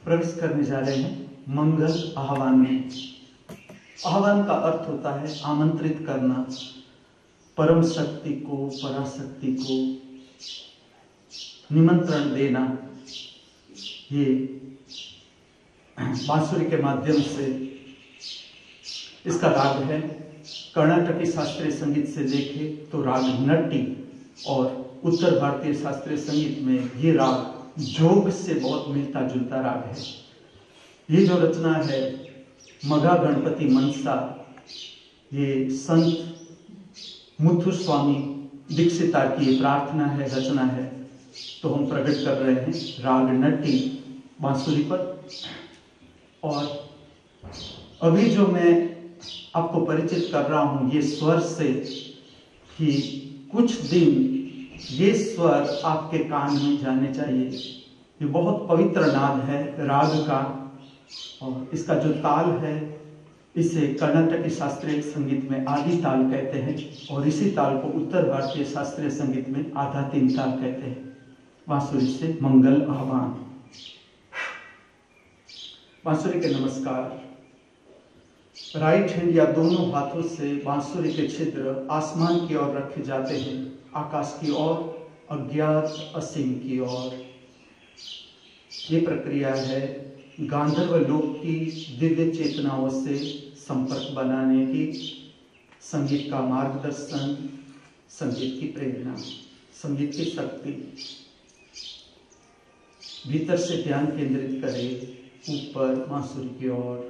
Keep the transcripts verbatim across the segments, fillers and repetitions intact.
प्रवेश करने जा रहे हैं मंगल आह्वान में। आह्वान का अर्थ होता है आमंत्रित करना, परम शक्ति को, पराशक्ति को निमंत्रण देना। ये बांसुरी के माध्यम से इसका राग है। कर्नाटकी शास्त्रीय संगीत से देखे तो राग नट्टी और उत्तर भारतीय शास्त्रीय संगीत में ये राग जोग से बहुत मिलता जुलता राग है। ये जो रचना है मघा गणपति मनसा, ये संत मुथुस्वामी दीक्षिता की प्रार्थना है, रचना है, तो हम प्रकट कर रहे हैं राग नट्टी बांसुरी पर। और अभी जो मैं आपको परिचित कर रहा हूं ये स्वर से, कि कुछ दिन ये स्वर आपके कान में जाने चाहिए। ये बहुत पवित्र नाद है राग का, और इसका जो ताल है इसे कर्नाटकी शास्त्रीय संगीत में आदि ताल कहते हैं, और इसी ताल को उत्तर भारतीय शास्त्रीय संगीत में आधा तीन ताल कहते हैं। बांसुरी से मंगल आह्वान। बांसुरी के नमस्कार। राइट हैंड या दोनों हाथों से बांसुरी के छिद्र आसमान की ओर रखे जाते हैं, आकाश की ओर, अज्ञात असीम की ओर। ये प्रक्रिया है गांधर्व लोक की दिव्य चेतनाओं से संपर्क बनाने की, संगीत का मार्गदर्शन, संगीत की प्रेरणा, संगीत की शक्ति। भीतर से ध्यान केंद्रित करें ऊपर बांसुरी की ओर।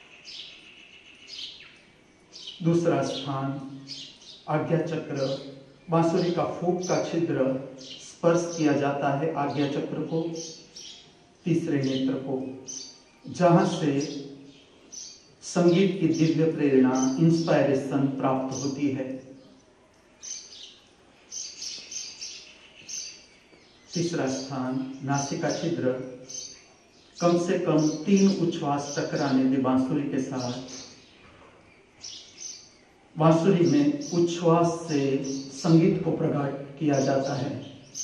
दूसरा स्थान आज्ञा चक्र। बांसुरी का फूंक का छिद्र स्पर्श किया जाता है आज्ञा चक्र को, तीसरे नेत्र को, जहां से संगीत की दिव्य प्रेरणा, इंस्पायरेशन प्राप्त होती है। तीसरा स्थान नासिका छिद्र। कम से कम तीन उच्छ्वास टकराने दे बांसुरी के साथ। बांसुरी में उच्छ्वास से संगीत को प्रकट किया जाता है।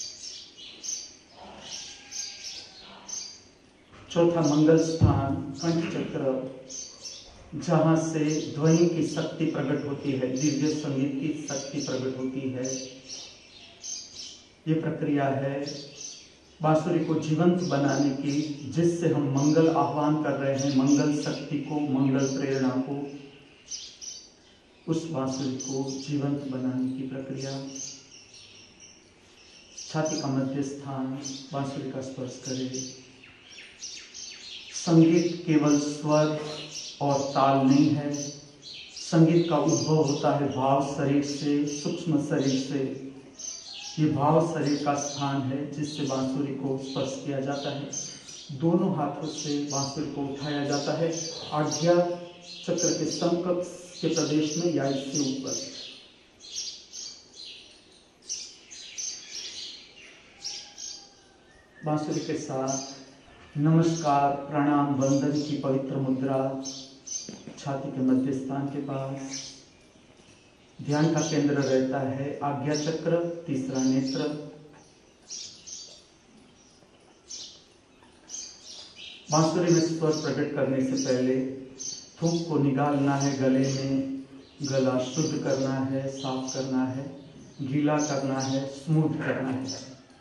चौथा मंगल स्थान कंठ चक्र, जहां से ध्वनि की शक्ति प्रकट होती है, दिव्य संगीत की शक्ति प्रकट होती है। ये प्रक्रिया है बांसुरी को जीवंत बनाने की, जिससे हम मंगल आह्वान कर रहे हैं, मंगल शक्ति को, मंगल प्रेरणा को, उस बांसुरी को जीवंत बनाने की प्रक्रिया। छाती का मध्य स्थान बांसुरी का स्पर्श करे। संगीत केवल स्वर और ताल नहीं है, संगीत का उद्भव होता है भाव शरीर से, सूक्ष्म शरीर से। ये भाव शरीर का स्थान है जिससे बांसुरी को स्पर्श किया जाता है। दोनों हाथों से बांसुरी को उठाया जाता है आज्ञा चक्र के समकक्ष के प्रदेश में या इससे ऊपर। बांसुरी के साथ नमस्कार, प्रणाम, वंदन की पवित्र मुद्रा छाती के मध्य स्थान के पास। ध्यान का केंद्र रहता है आज्ञा चक्र, तीसरा नेत्र। बांसुरी में स्वर प्रकट करने से पहले थूक को निकालना है गले में, गला शुद्ध करना है, साफ करना है, गीला करना है, स्मूथ करना है।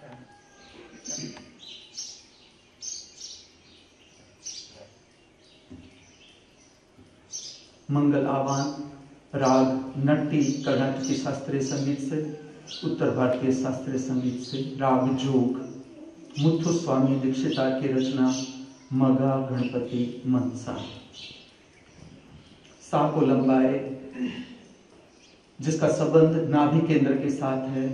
मंगल आह्वान राग नट्टी कर्नाटकी शास्त्रीय संगीत से, उत्तर भारतीय शास्त्रीय संगीत से। राग जोग, मुथुस्वामी दीक्षिता की रचना, मघा गणपति मनसा। सा को लंबाए, जिसका संबंध नाभि केंद्र के साथ है।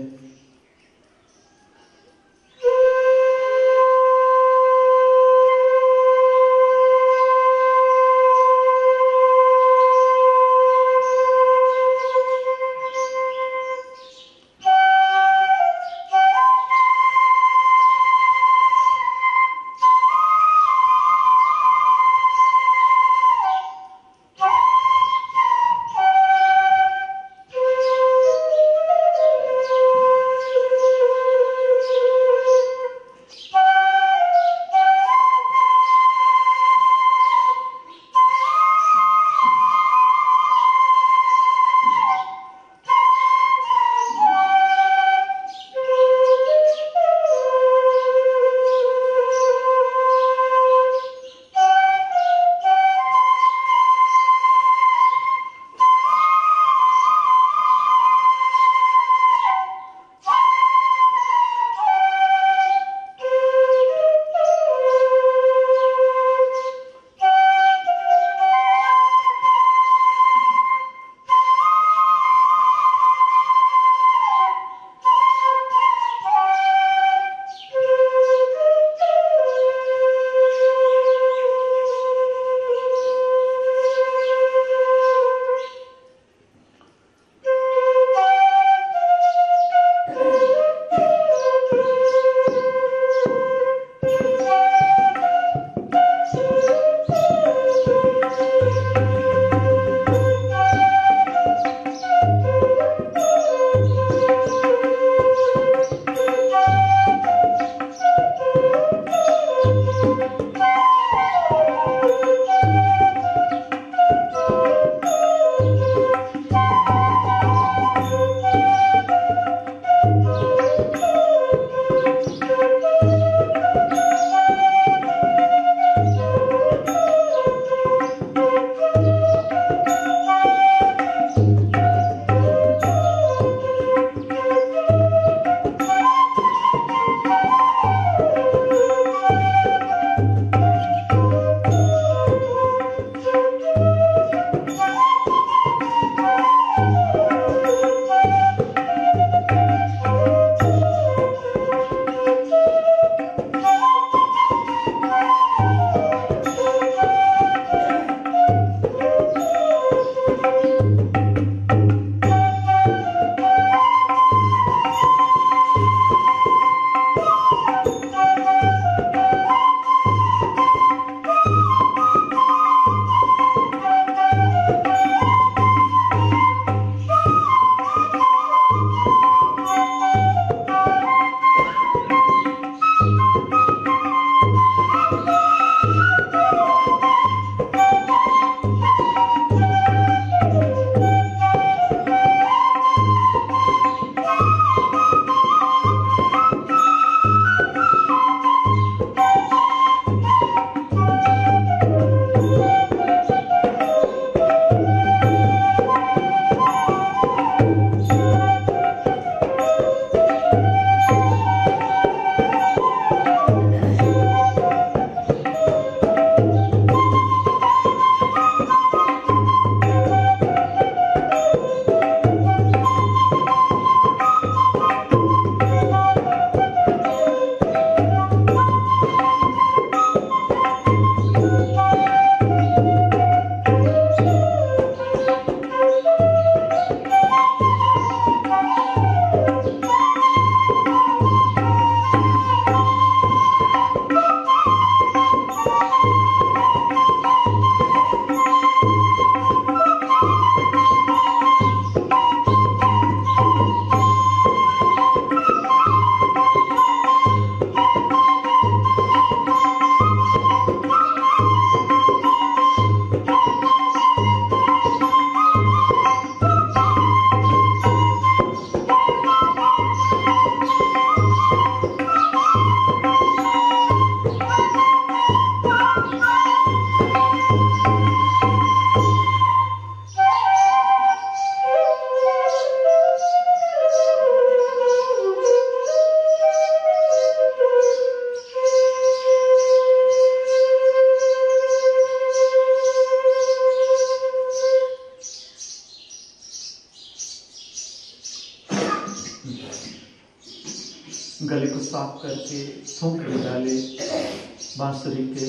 गले को साफ करके फूंक ले डाले। बांसुरी के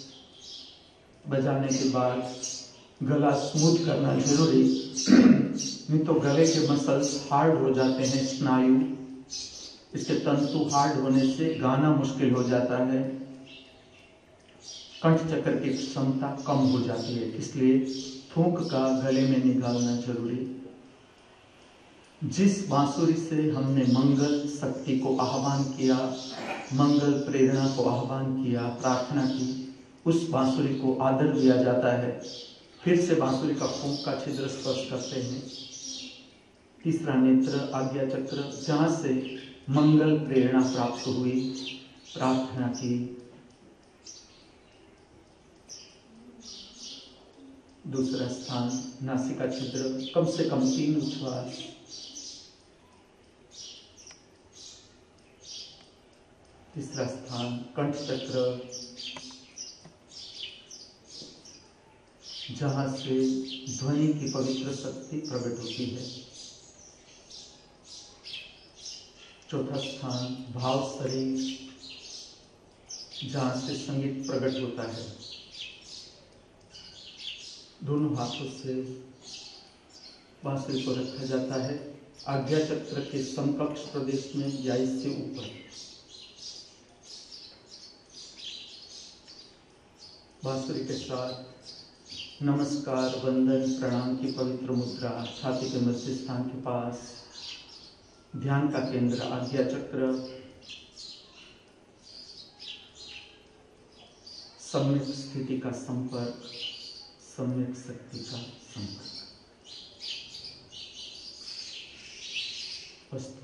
बजाने के बाद गला स्मूथ करना जरूरी, नहीं तो गले के मसल्स हार्ड हो जाते हैं, स्नायु इसके तंतु हार्ड होने से गाना मुश्किल हो जाता है, कंठ चक्र की क्षमता कम हो जाती है, इसलिए फूंक का गले में निकालना जरूरी। जिस बांसुरी से हमने मंगल शक्ति को आह्वान किया, मंगल प्रेरणा को आह्वान किया, प्रार्थना की, उस बांसुरी को आदर दिया जाता है। फिर से बांसुरी का फूंक का छिद्र स्पर्श करते हैं। तीसरा नेत्र आज्ञा चक्र, जहां से मंगल प्रेरणा प्राप्त हुई, प्रार्थना की। दूसरा स्थान नासिका छिद्र, कम से कम तीन उच्छ्वास। तीसरा स्थान कंठ चक्र, जहां से ध्वनि की पवित्र शक्ति प्रकट होती है। चौथा स्थान भाव शरीर, जहां से संगीत प्रकट होता है। दोनों हाथों से बांसुरी को रखा जाता है आज्ञा चक्र के समकक्ष प्रदेश में या इससे ऊपर। बांसुरी के साथ नमस्कार, वंदन, प्रणाम की पवित्र मुद्रा, छाती के मध्य स्थान के पास। ध्यान का केंद्र आज्ञा चक्र, सम्यक स्थिति का संपर्क, सम्यक शक्ति का संपर्क। वस्तु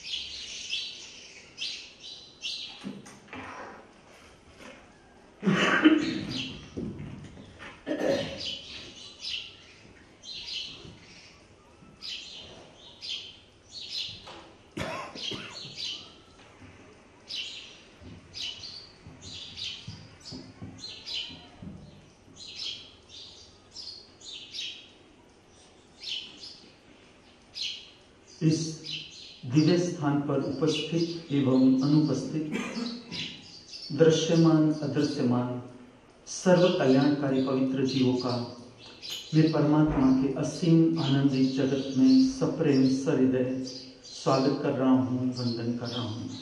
इस दिव्य स्थान पर उपस्थित एवं अनुपस्थित, दृश्यमान अदृश्यमान, सर्व कल्याणकारी पवित्र जीवों का मैं परमात्मा के असीम आनंदित जगत में सप्रेम सहृदय स्वागत कर रहा हूँ, वंदन कर रहा हूँ।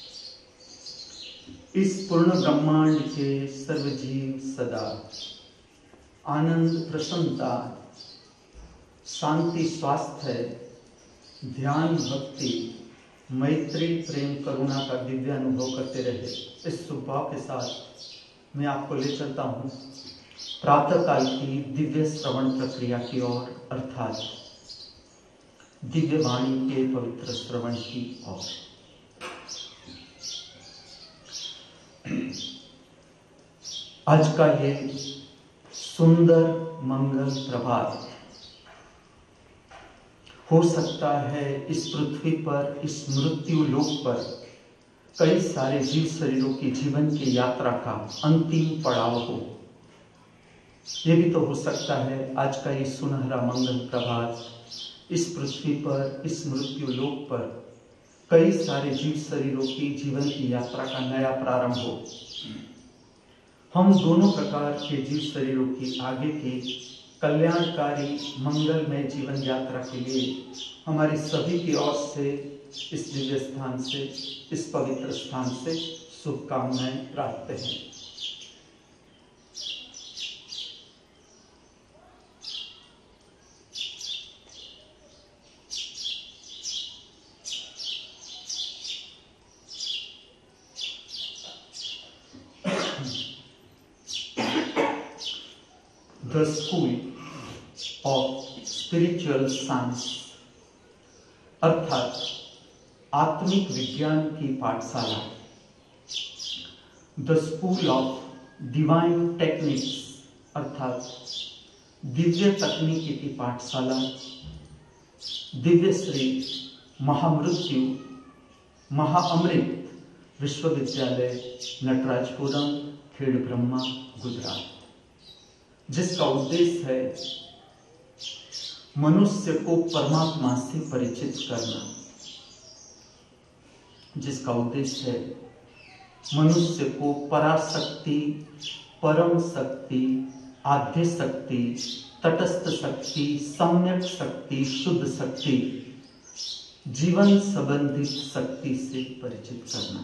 इस पूर्ण ब्रह्मांड के सर्व जीव सदा आनंद, प्रसन्नता, शांति, स्वास्थ्य, ध्यान, भक्ति, मैत्री, प्रेम, करुणा का दिव्य अनुभव करते रहे। इस शुभ भाव के साथ मैं आपको ले चलता हूँ प्रातः काल की दिव्य श्रवण प्रक्रिया की ओर, अर्थात दिव्य वाणी के पवित्र श्रवण की ओर। आज का ये सुंदर मंगल प्रभात हो सकता है इस पृथ्वी पर, इस मृत्यु लोक पर कई सारे जीव शरीरों की जीवन की यात्रा का अंतिम पड़ाव हो। ये भी तो हो सकता है आज का ये सुनहरा मंगल प्रभात इस पृथ्वी पर, इस मृत्यु लोक पर कई सारे जीव शरीरों की जीवन की यात्रा का नया प्रारंभ हो। हम दोनों प्रकार के जीव शरीरों की आगे की कल्याणकारी मंगलमय जीवन यात्रा के लिए हमारी सभी की ओर से, इस दिव्य स्थान से, इस पवित्र स्थान से शुभकामनाएं प्राप्त हैं। The School of Spiritual Science, अर्थात आत्मिक विज्ञान की पाठशाला। The school of divine techniques, अर्थात दिव्य तकनीकी की पाठशाला। दिव्य श्री महामृत्यु महाअमृत विश्वविद्यालय, नटराजपुरम, खेड़ ब्रह्मा, गुजरात, जिसका उद्देश्य है मनुष्य को परमात्मा से परिचित करना, जिसका उद्देश्य है मनुष्य को पराशक्ति, परम शक्ति, आद्य शक्ति, तटस्थ शक्ति, सम्यक शक्ति, शुद्ध शक्ति, जीवन संबंधित शक्ति से परिचित करना,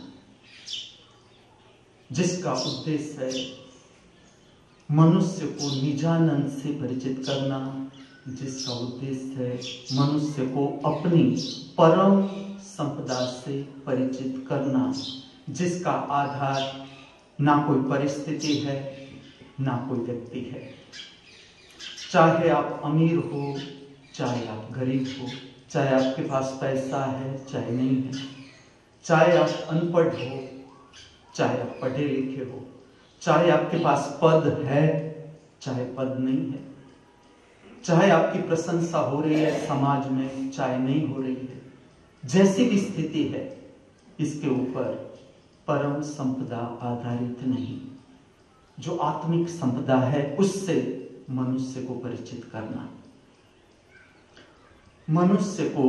जिसका उद्देश्य है मनुष्य को निजानंद से परिचित करना, जिसका उद्देश्य है मनुष्य को अपनी परम संपदा से परिचित करना, जिसका आधार ना कोई परिस्थिति है, ना कोई व्यक्ति है। चाहे आप अमीर हो, चाहे आप गरीब हो, चाहे आपके पास पैसा है, चाहे नहीं है, चाहे आप अनपढ़ हो, चाहे आप पढ़े लिखे हो, चाहे आपके पास पद है, चाहे पद नहीं है, चाहे आपकी प्रशंसा हो रही है समाज में, चाहे नहीं हो रही है, जैसी भी स्थिति है, इसके ऊपर परम संपदा आधारित नहीं, जो आत्मिक संपदा है उससे मनुष्य को परिचित करना, मनुष्य को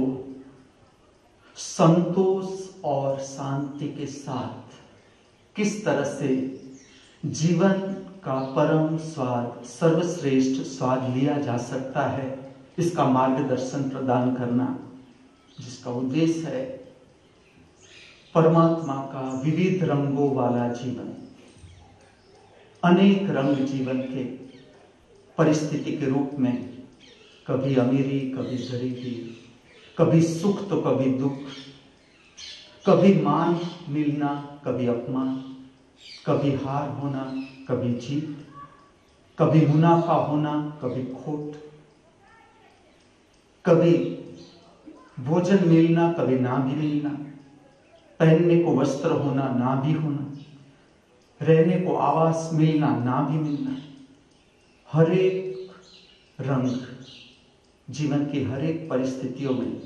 संतोष और शांति के साथ किस तरह से जीवन का परम स्वाद, सर्वश्रेष्ठ स्वाद लिया जा सकता है, इसका मार्गदर्शन प्रदान करना, जिसका उद्देश्य है परमात्मा का विविध रंगों वाला जीवन, अनेक रंग जीवन के परिस्थिति के रूप में, कभी अमीरी, कभी गरीबी, कभी सुख तो कभी दुख, कभी मान मिलना, कभी अपमान, कभी हार होना, कभी जीत, कभी मुनाफा होना, कभी खोट, कभी भोजन मिलना, कभी ना भी मिलना, पहनने को वस्त्र होना, ना भी होना, रहने को आवास मिलना, ना भी मिलना, हर एक रंग जीवन की हर एक परिस्थितियों में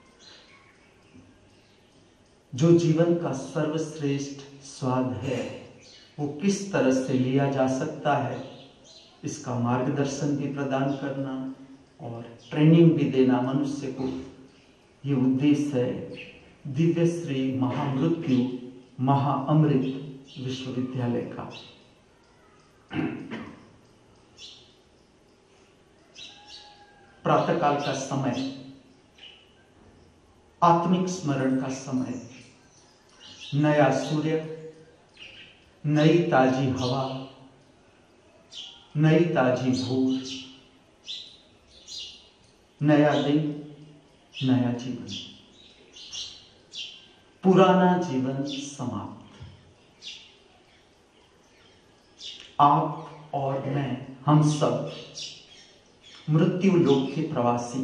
जो जीवन का सर्वश्रेष्ठ स्वाद है वो किस तरह से लिया जा सकता है, इसका मार्गदर्शन भी प्रदान करना और ट्रेनिंग भी देना मनुष्य को, ये उद्देश्य है दिव्य श्री महामृत्यु महाअमृत विश्वविद्यालय का। प्रातःकाल का समय आत्मिक स्मरण का समय, नया सूर्य, नई ताजी हवा, नई ताजी भूख, नया दिन, नया जीवन, पुराना जीवन समाप्त। आप और मैं, हम सब मृत्यु लोक के प्रवासी,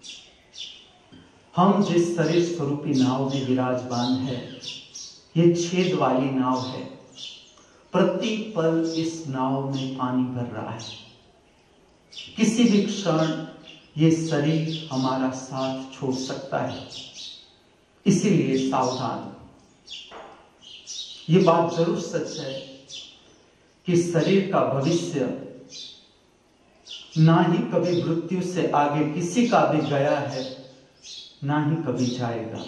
हम जिस शरीर स्वरूपी नाव में विराजमान है, ये छेद वाली नाव है। प्रति पल इस नाव में पानी भर रहा है। किसी भी क्षण ये शरीर हमारा साथ छोड़ सकता है, इसीलिए सावधान। ये बात जरूर सच है कि शरीर का भविष्य ना ही कभी मृत्यु से आगे किसी का भी गया है, ना ही कभी जाएगा।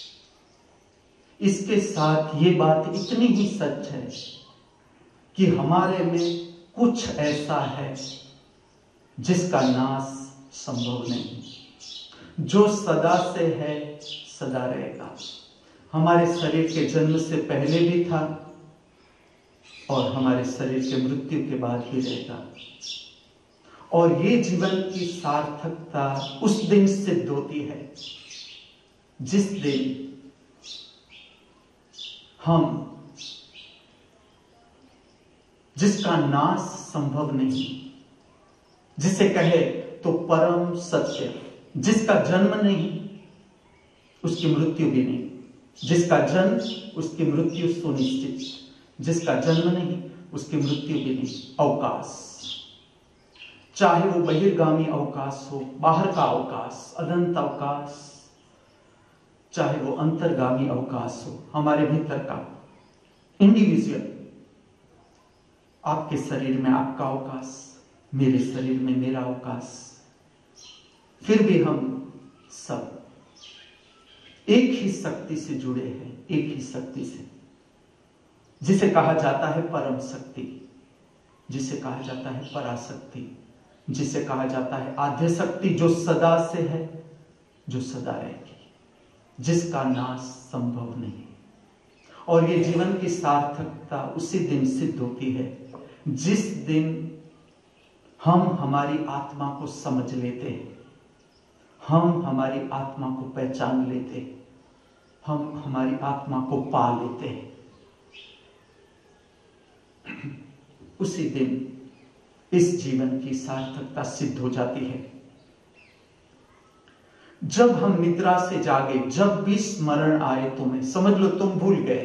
इसके साथ ये बात इतनी ही सच है कि हमारे में कुछ ऐसा है जिसका नाश संभव नहीं, जो सदा से है सदा रहेगा। हमारे शरीर के जन्म से पहले भी था और हमारे शरीर के मृत्यु के बाद भी रहेगा। और ये जीवन की सार्थकता उस दिन सिद्ध होती है जिस दिन हम, जिसका नाश संभव नहीं, जिसे कहे तो परम सत्य, जिसका जन्म नहीं उसकी मृत्यु भी नहीं, जिसका जन्म उसकी मृत्यु सुनिश्चित, जिसका जन्म नहीं उसकी मृत्यु भी नहीं। अवकाश, चाहे वो बहिर्गामी अवकाश हो, बाहर का अवकाश, अनंत अवकाश, चाहे वो अंतर्गामी अवकाश हो, हमारे भीतर का इंडिविजुअल, आपके शरीर में आपका अवकाश, मेरे शरीर में मेरा अवकाश, फिर भी हम सब एक ही शक्ति से जुड़े हैं, एक ही शक्ति से, जिसे कहा जाता है परम शक्ति, जिसे कहा जाता है पराशक्ति, जिसे कहा जाता है आद्य शक्ति, जो सदा से है, जो सदा रहेगी, जिसका नाश संभव नहीं। और ये जीवन की सार्थकता उसी दिन सिद्ध होती है जिस दिन हम हमारी आत्मा को समझ लेते हैं, हम हमारी आत्मा को पहचान लेते हैं, हम हमारी आत्मा को पा लेते हैं। उसी दिन इस जीवन की सार्थकता सिद्ध हो जाती है। जब हम निद्रा से जागे, जब भी स्मरण आए तुम्हें, समझ लो तुम भूल गए,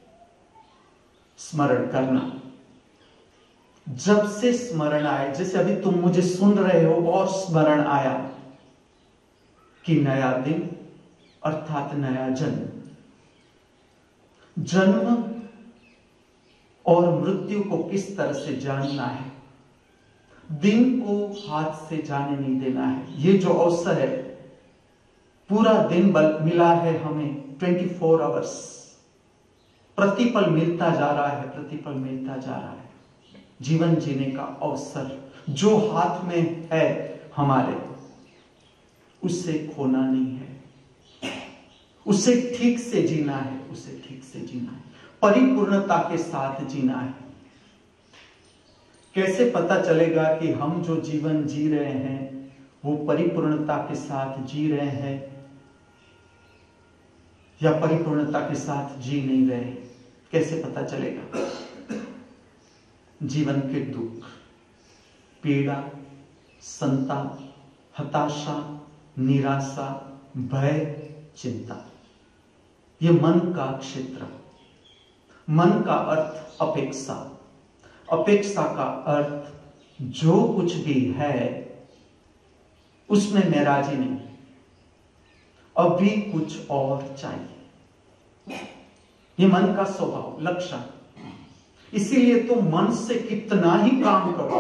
स्मरण करना। जब से स्मरण आए, जैसे अभी तुम मुझे सुन रहे हो और स्मरण आया कि नया दिन अर्थात नया जन्म, जन्म और मृत्यु को किस तरह से जानना है, दिन को हाथ से जाने नहीं देना है। ये जो अवसर है, पूरा दिन बल मिला है हमें, चौबीस आवर्स, प्रतिपल मिलता जा रहा है, प्रतिपल मिलता जा रहा है। जीवन जीने का अवसर जो हाथ में है हमारे, उससे खोना नहीं है, उसे ठीक से जीना है, उसे ठीक से जीना है, परिपूर्णता के साथ जीना है। कैसे पता चलेगा कि हम जो जीवन जी रहे हैं वो परिपूर्णता के साथ जी रहे हैं या परिपूर्णता के साथ जी नहीं रहे? कैसे पता चलेगा? जीवन के दुख, पीड़ा, संताप, हताशा, निराशा, भय, चिंता, ये मन का क्षेत्र। मन का अर्थ अपेक्षा, अपेक्षा का अर्थ जो कुछ भी है उसमें मैं राजी नहीं, अभी कुछ और चाहिए। ये मन का स्वभाव, लक्षण। इसीलिए तुम मन से कितना ही काम करो,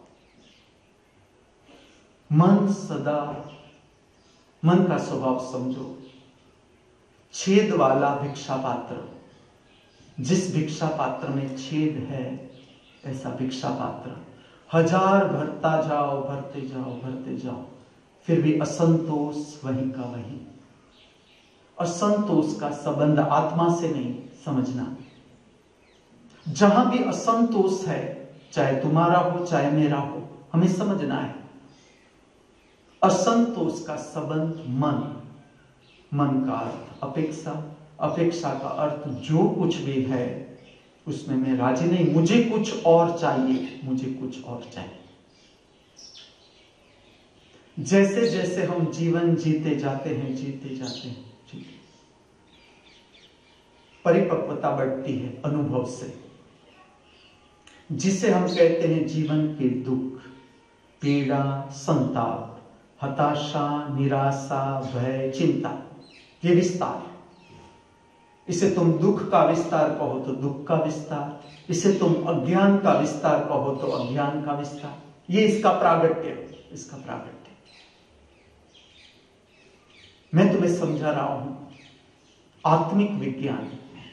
मन सदा, मन का स्वभाव समझो, छेद वाला भिक्षा पात्र। जिस भिक्षा पात्र में छेद है, ऐसा भिक्षा पात्र हजार भरता जाओ, भरते जाओ, भरते जाओ, फिर भी असंतोष वहीं का वहीं। असंतोष का संबंध आत्मा से नहीं, समझना। जहां भी असंतोष है, चाहे तुम्हारा हो चाहे मेरा हो, हमें समझना है, असंतोष का संबंध मन, मन का अर्थ अपेक्षा, अपेक्षा का अर्थ जो कुछ भी है उसमें मैं राजी नहीं, मुझे कुछ और चाहिए, मुझे कुछ और चाहिए। जैसे जैसे हम जीवन जीते जाते हैं, जीते जाते हैं, जीते, परिपक्वता बढ़ती है अनुभव से, जिसे हम कहते हैं जीवन के दुख, पीड़ा, संताप, हताशा, निराशा, भय, चिंता, ये विस्तार। इसे तुम दुख का विस्तार कहो तो दुख का विस्तार, इसे तुम अज्ञान का विस्तार कहो तो अज्ञान का विस्तार। ये इसका प्रागट्य, इसका प्रागट्य मैं तुम्हें समझा रहा हूं। आत्मिक विज्ञान,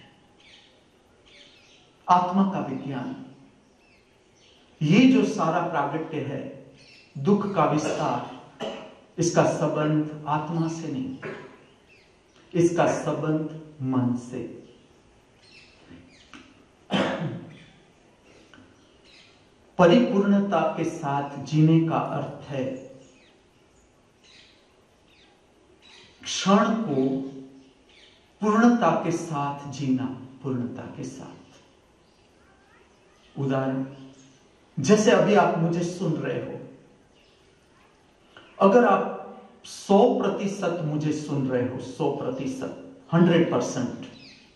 आत्मा का विज्ञान, ये जो सारा प्रागट्य है, दुख का विस्तार, इसका संबंध आत्मा से नहीं, इसका संबंध मन से। परिपूर्णता के साथ जीने का अर्थ है क्षण को पूर्णता के साथ जीना, पूर्णता के साथ। उदाहरण, जैसे अभी आप मुझे सुन रहे हो, अगर आप सौ प्रतिशत मुझे सुन रहे हो, सौ प्रतिशत, हंड्रेड परसेंट,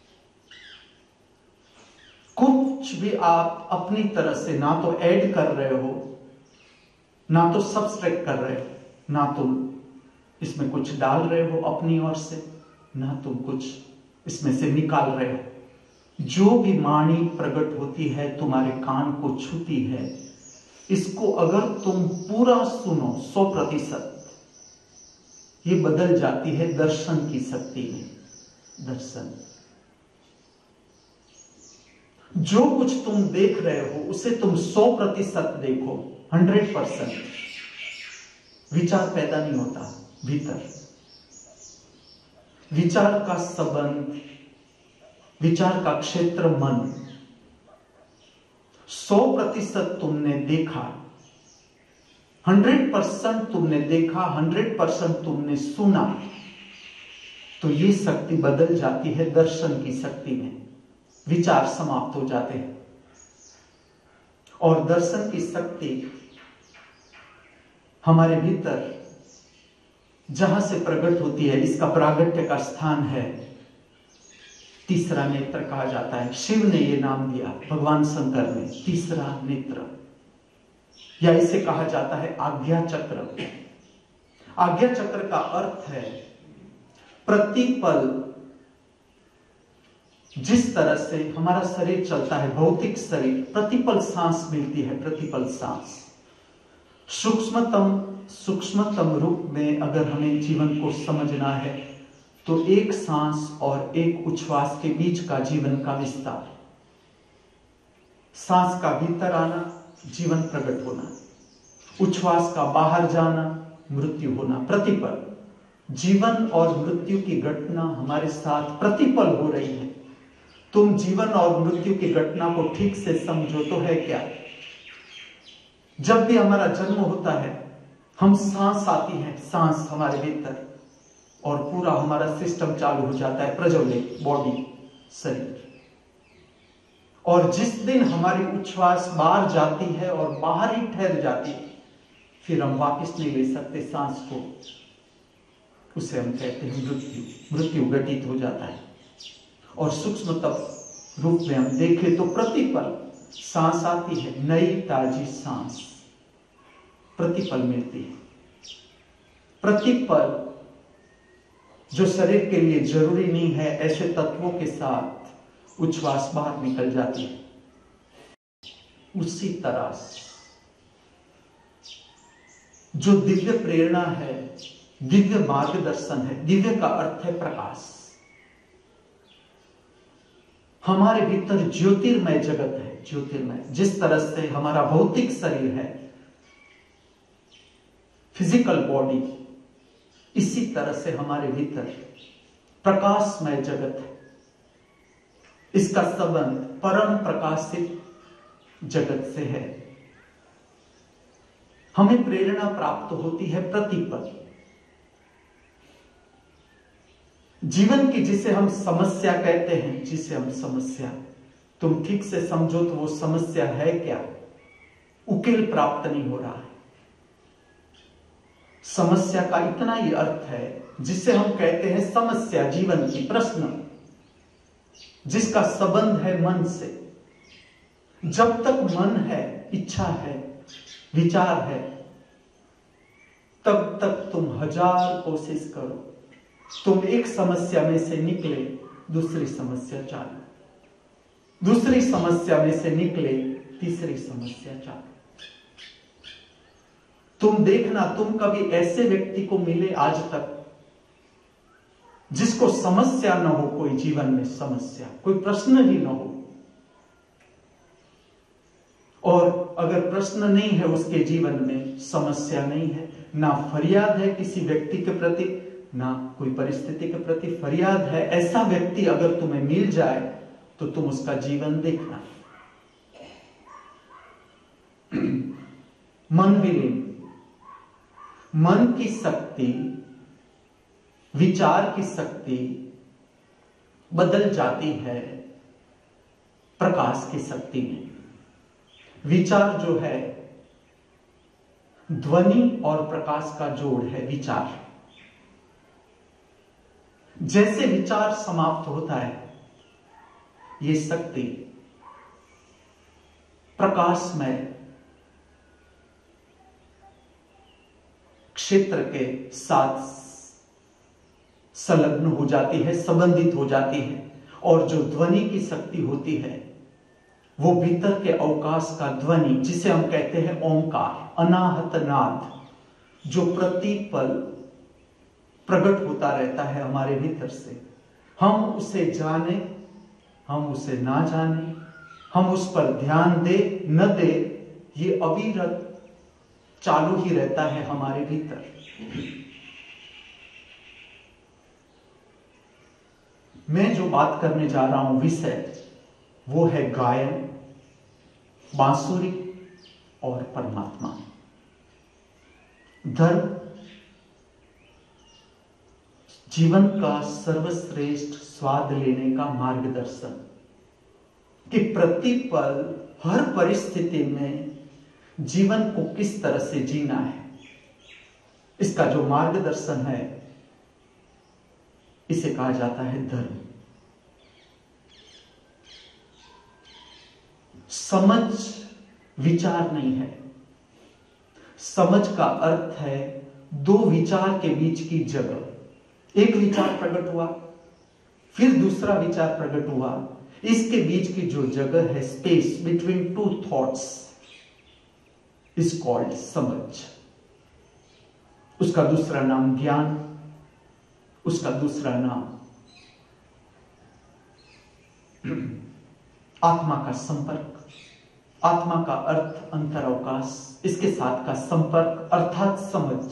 कुछ भी आप अपनी तरह से ना तो ऐड कर रहे हो, ना तो सब्सट्रैक्ट कर रहे हो, ना तुम इसमें कुछ डाल रहे हो अपनी ओर से, ना तुम कुछ इसमें से निकाल रहे हो, जो भी वाणी प्रकट होती है, तुम्हारे कान को छूती है, इसको अगर तुम पूरा सुनो सौ प्रतिशत, ये बदल जाती है दर्शन की शक्ति में। दर्शन। जो कुछ तुम देख रहे हो उसे तुम सौ प्रतिशत देखो, हंड्रेड परसेंट। विचार पैदा नहीं होता भीतर। विचार का संबंध, विचार का क्षेत्र मन। सौ प्रतिशत तुमने देखा, हंड्रेड परसेंट तुमने देखा, हंड्रेड परसेंट तुमने सुना, तो ये शक्ति बदल जाती है दर्शन की शक्ति में। विचार समाप्त हो जाते हैं और दर्शन की शक्ति हमारे भीतर जहां से प्रकट होती है, इसका प्रागट्य का स्थान है तीसरा नेत्र कहा जाता है। शिव ने यह नाम दिया, भगवान शंकर ने, तीसरा नेत्र, या इसे कहा जाता है आज्ञा चक्र। आज्ञा चक्र का अर्थ है प्रतिपल जिस तरह से हमारा शरीर चलता है, भौतिक शरीर, प्रतिपल सांस मिलती है, प्रतिपल सांस। सूक्ष्मतम सूक्ष्मतम रूप में अगर हमें जीवन को समझना है तो एक सांस और एक उच्छ्वास के बीच का जीवन का विस्तार। सांस का भीतर आना, जीवन प्रकट होना, उच्छ्वास का बाहर जाना, मृत्यु होना। प्रतिपल जीवन और मृत्यु की घटना हमारे साथ प्रतिपल हो रही है। तुम जीवन और मृत्यु की घटना को ठीक से समझो तो है क्या? जब भी हमारा जन्म होता है, हम सांस आती है, सांस हमारे भीतर, और पूरा हमारा सिस्टम चालू हो जाता है, प्रज्वलित बॉडी, शरीर। और जिस दिन हमारी उच्छ्वास बाहर जाती है और बाहर ही ठहर जाती है, फिर हम वापस नहीं ले सकते सांस को, उसे हम कहते हैं मृत्यु। मृत्यु घटित हो जाता है। और सूक्ष्मतम रूप में हम देखें तो प्रतिपल सांस आती है, नई ताजी सांस प्रतिपल मिलती है। प्रतिपल जो शरीर के लिए जरूरी नहीं है, ऐसे तत्वों के साथ उच्छ्वास बाहर निकल जाती है। उसी तरह जो दिव्य प्रेरणा है, दिव्य मार्गदर्शन है, दिव्य का अर्थ है प्रकाश। हमारे भीतर ज्योतिर्मय जगत है, ज्योतिर्मय। जिस तरह से हमारा भौतिक शरीर है, फिजिकल बॉडी, इसी तरह से हमारे भीतर प्रकाशमय जगत है। इसका संबंध परम प्रकाशित जगत से है। हमें प्रेरणा प्राप्त होती है प्रतिपल। जीवन की जिसे हम समस्या कहते हैं, जिसे हम समस्या, तुम ठीक से समझो तो वो समस्या है क्या? उकेल प्राप्त नहीं हो रहा है। समस्या का इतना ही अर्थ है जिसे हम कहते हैं समस्या, जीवन की प्रश्न, जिसका संबंध है मन से। जब तक मन है, इच्छा है, विचार है, तब तक तुम हजार कोशिश करो, तुम एक समस्या में से निकले, दूसरी समस्या चालू, दूसरी समस्या में से निकले, तीसरी समस्या चालू। तुम देखना, तुम कभी ऐसे व्यक्ति को मिले आज तक जिसको समस्या न हो, कोई जीवन में समस्या, कोई प्रश्न ही न हो। और अगर प्रश्न नहीं है उसके जीवन में, समस्या नहीं है, ना फरियाद है किसी व्यक्ति के प्रति, ना कोई परिस्थिति के प्रति फरियाद है, ऐसा व्यक्ति अगर तुम्हें मिल जाए तो तुम उसका जीवन देखना। मन विलीन, मन की शक्ति, विचार की शक्ति बदल जाती है प्रकाश की शक्ति में। विचार जो है ध्वनि और प्रकाश का जोड़ है। विचार जैसे विचार समाप्त होता है, ये शक्ति प्रकाशमय क्षेत्र के साथ संलग्न हो जाती है, संबंधित हो जाती है। और जो ध्वनि की शक्ति होती है वो भीतर के अवकाश का ध्वनि, जिसे हम कहते हैं ओंकार, अनाहत नाद, जो प्रतिपल प्रकट होता रहता है हमारे भीतर से, हम उसे जाने, हम उसे ना जाने, हम उस पर ध्यान दे न दे, ये अविरत चालू ही रहता है हमारे भीतर। मैं जो बात करने जा रहा हूं विषय, वो है गायन, बांसुरी और परमात्मा। धर्म जीवन का सर्वश्रेष्ठ स्वाद लेने का मार्गदर्शन, कि प्रतिपल हर परिस्थिति में जीवन को किस तरह से जीना है, इसका जो मार्गदर्शन है, इसे कहा जाता है धर्म। समझ विचार नहीं है। समझ का अर्थ है दो विचार के बीच की जगह। एक विचार प्रकट हुआ, फिर दूसरा विचार प्रकट हुआ, इसके बीच की जो जगह है, space between two thoughts, is called समझ। उसका दूसरा नाम ज्ञान, उसका दूसरा नाम आत्मा का संपर्क। आत्मा का अर्थ अंतरअवकाश, इसके साथ का संपर्क अर्थात समझ।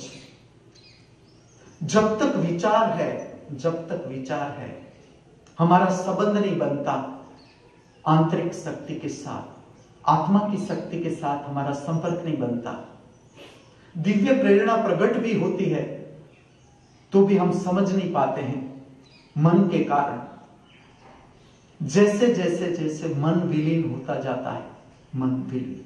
जब तक विचार है, जब तक विचार है, हमारा संबंध नहीं बनता आंतरिक शक्ति के साथ, आत्मा की शक्ति के साथ हमारा संपर्क नहीं बनता। दिव्य प्रेरणा प्रकट भी होती है तो भी हम समझ नहीं पाते हैं मन के कारण। जैसे जैसे जैसे मन विलीन होता जाता है, मन विलीन,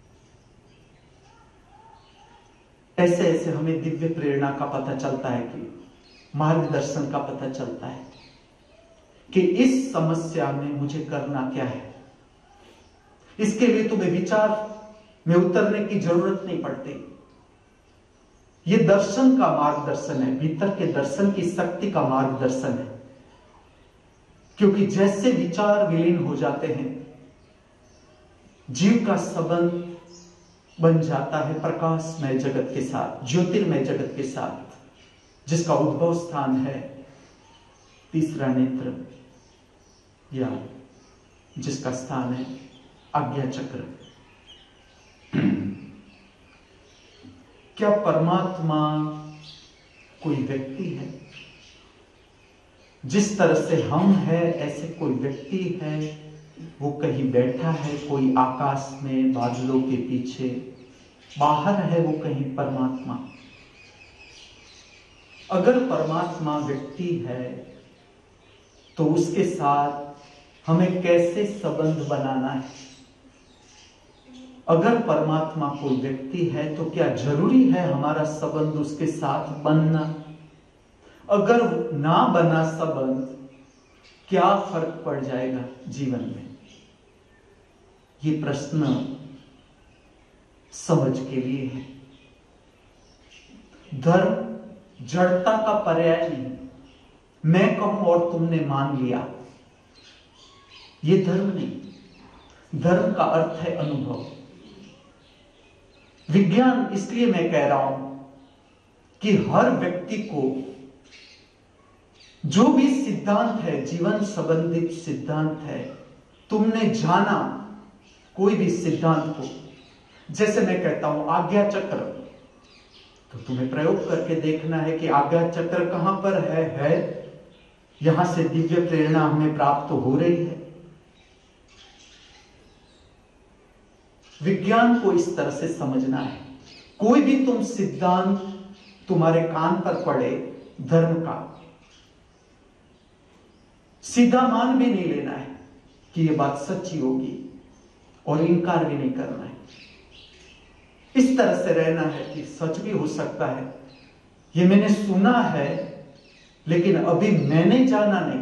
ऐसे ऐसे हमें दिव्य प्रेरणा का पता चलता है, कि मार्गदर्शन का पता चलता है कि इस समस्या में मुझे करना क्या है। इसके लिए तुम्हें विचार में उतरने की जरूरत नहीं पड़ती। यह दर्शन का मार्गदर्शन है, भीतर के दर्शन की शक्ति का मार्गदर्शन है। क्योंकि जैसे विचार विलीन हो जाते हैं, जीव का संबंध बन जाता है प्रकाशमय जगत के साथ, ज्योतिर्मय जगत के साथ, जिसका उद्भव स्थान है तीसरा नेत्र, या जिसका स्थान है आज्ञा चक्र। क्या परमात्मा कोई व्यक्ति है? जिस तरह से हम हैं ऐसे कोई व्यक्ति है? वो कहीं बैठा है, कोई आकाश में बादलों के पीछे, बाहर है वो कहीं परमात्मा? अगर परमात्मा व्यक्ति है तो उसके साथ हमें कैसे संबंध बनाना है? अगर परमात्मा कोई व्यक्ति है तो क्या जरूरी है हमारा संबंध उसके साथ बनना? अगर ना बना संबंध, क्या फर्क पड़ जाएगा जीवन में? ये प्रश्न समझ के लिए है। धर्म जड़ता का पर्याय नहीं। मैं कहूं और तुमने मान लिया, ये धर्म नहीं। धर्म का अर्थ है अनुभव। विज्ञान इसलिए मैं कह रहा हूं कि हर व्यक्ति को जो भी सिद्धांत है, जीवन संबंधित सिद्धांत है, तुमने जाना कोई भी सिद्धांत को, जैसे मैं कहता हूं आज्ञा चक्र, तो तुम्हें प्रयोग करके देखना है कि आज्ञा चक्र कहां पर है है यहां से दिव्य प्रेरणा हमें प्राप्त हो रही है। विज्ञान को इस तरह से समझना है। कोई भी तुम सिद्धांत तुम्हारे कान पर पड़े धर्म का, सीधा मान भी नहीं लेना है कि यह बात सच्ची होगी, और इनकार भी नहीं करना है। इस तरह से रहना है कि सच भी हो सकता है, ये मैंने सुना है लेकिन अभी मैंने जाना नहीं।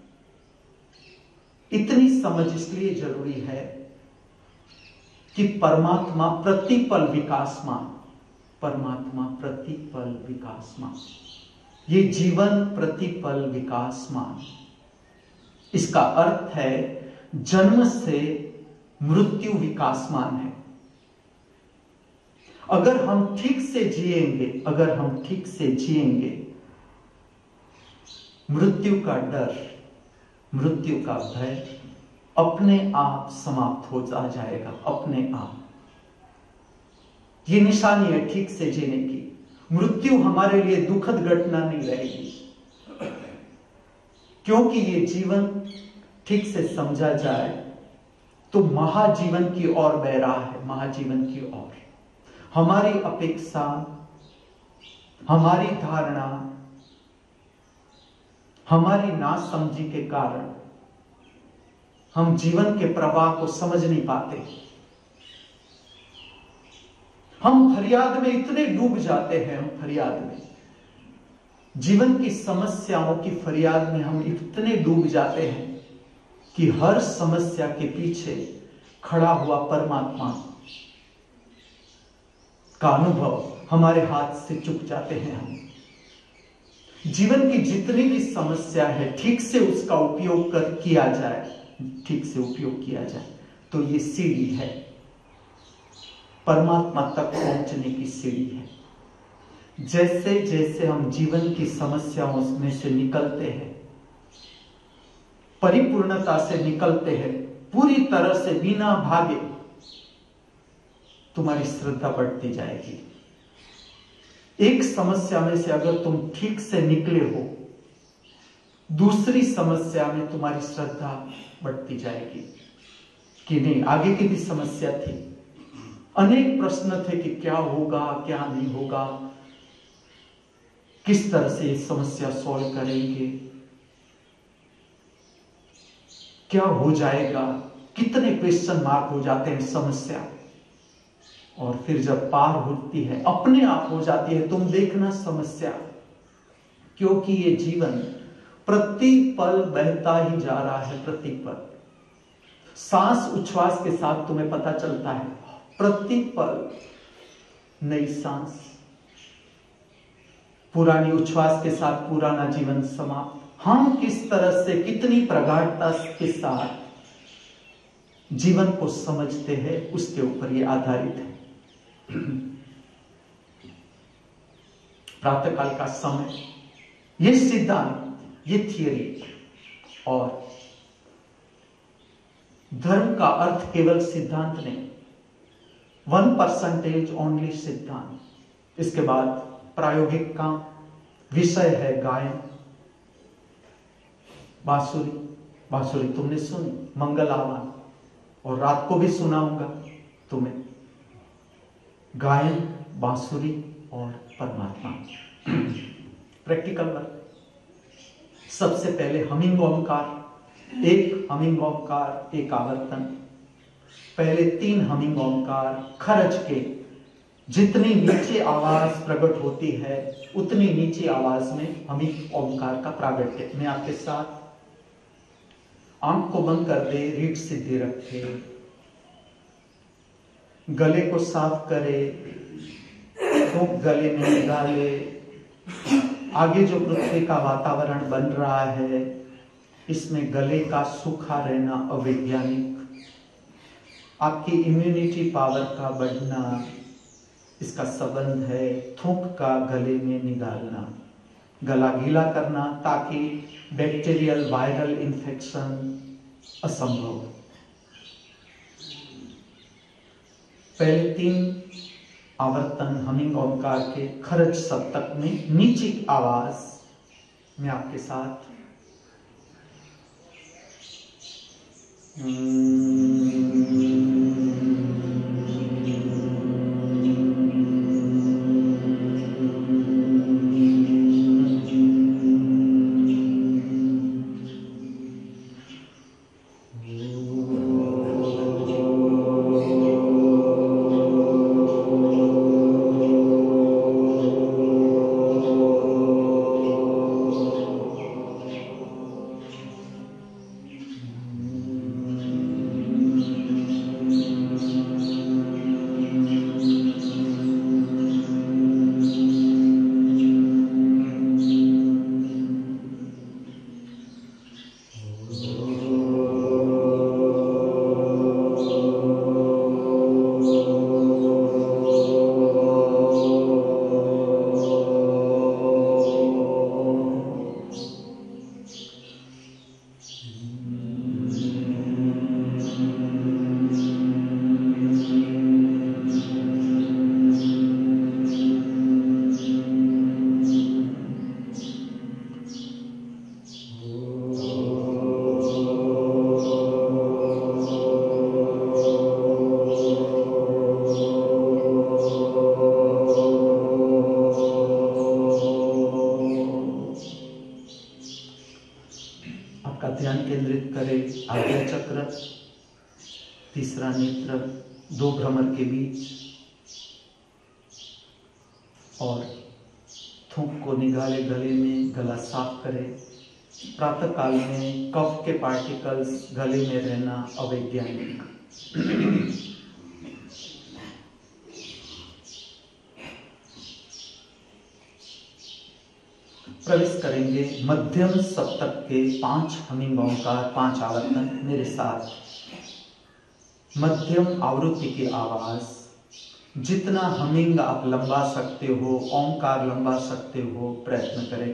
इतनी समझ इसलिए जरूरी है कि परमात्मा प्रतिपल विकासमान, परमात्मा प्रतिपल विकासमान, ये जीवन प्रतिपल विकासमान। इसका अर्थ है जन्म से मृत्यु विकासमान है। अगर हम ठीक से जिएंगे, अगर हम ठीक से जिएंगे, मृत्यु का डर मृत्यु का भय अपने आप समाप्त हो जाएगा, अपने आप। ये निशानी है ठीक से जीने की। मृत्यु हमारे लिए दुखद घटना नहीं रहेगी, क्योंकि ये जीवन ठीक से समझा जाए तो महाजीवन की ओर बह रहा है, महाजीवन की ओर। हमारी अपेक्षा, हमारी धारणा, हमारी नासमझी के कारण हम जीवन के प्रवाह को समझ नहीं पाते। हम फरियाद में इतने डूब जाते हैं, हम फरियाद में, जीवन की समस्याओं की फरियाद में हम इतने डूब जाते हैं कि हर समस्या के पीछे खड़ा हुआ परमात्मा का अनुभव हमारे हाथ से चुक जाते हैं। हम जीवन की जितनी भी समस्या है, ठीक से उसका उपयोग कर किया जाए, ठीक से उपयोग किया जाए तो ये सीढ़ी है, परमात्मा तक पहुंचने की सीढ़ी है। जैसे जैसे हम जीवन की समस्याओं में से निकलते हैं, परिपूर्णता से निकलते हैं, पूरी तरह से बिना भागे, तुम्हारी श्रद्धा बढ़ती जाएगी। एक समस्या में से अगर तुम ठीक से निकले हो, दूसरी समस्या में तुम्हारी श्रद्धा बढ़ती जाएगी कि नहीं, आगे की भी समस्या थी, अनेक प्रश्न थे कि क्या होगा, क्या नहीं होगा, किस तरह से ये समस्या सॉल्व करेंगे, क्या हो जाएगा, कितने क्वेश्चन मार्क हो जाते हैं समस्या। और फिर जब पार होती है, अपने आप हो जाती है, तुम देखना समस्या, क्योंकि ये जीवन प्रति पल बहता ही जा रहा है, प्रति पल, सांस उच्छ्वास के साथ तुम्हें पता चलता है, प्रति पल नई सांस, पुरानी उच्छ्वास के साथ पुराना जीवन समाप्त। हम किस तरह से, कितनी प्रगाढ़ता के साथ जीवन को समझते हैं, उसके ऊपर ये आधारित है। प्रातःकाल का समय, ये सिद्धांत, ये थियरी, और धर्म का अर्थ केवल सिद्धांत नहीं, वन परसेंटेज ओनली सिद्धांत। इसके बाद प्रायोगिक काम, विषय है गायन, बांसुरी, बांसुरी तुमने सुनी, मंगल आह्वान, और रात को भी सुनाऊंगा तुम्हें, गायन, बांसुरी और परमात्मा। प्रैक्टिकल वर्क, सबसे पहले हमिंग ओंकार, एक हमिंग ओंकार, एक आवर्तन। पहले तीन हमिंग ओंकार खरज के, जितनी नीचे आवाज प्रकट होती है उतनी नीची आवाज में हमिंग ओंकार का प्रागट्य। मैं आपके साथ, आंख को बंद कर दे, रीढ़ सीधी रखे, गले को साफ करे, फूंक गले में निकाले। आगे जो पृथ्वी का वातावरण बन रहा है, इसमें गले का सूखा रहना अवैज्ञानिक, आपकी इम्यूनिटी पावर का बढ़ना, इसका संबंध है थूक का गले में निकालना, गला गीला करना, ताकि बैक्टीरियल वायरल इन्फेक्शन असंभव। पहले तीन आवर्तन हमिंग ओंकार के खरज सप्तक में नीची आवाज में आपके साथ आपका ध्यान केंद्रित करें आज्ञा चक्र, तीसरा नेत्र दो भ्रमर के बीच, और थूक को निकाले गले में, गला साफ करें। प्रातः काल में कफ के पार्टिकल्स गले में रहना अवैज्ञानिक। प्रवेश करेंगे मध्यम सप्तक के पांच हमिंग ओंकार, पांच आवर्तन मेरे साथ। मध्यम आवृत्ति की आवाज, जितना हमिंग आप लंबा सकते हो, ओंकार लंबा सकते हो, प्रयत्न करें।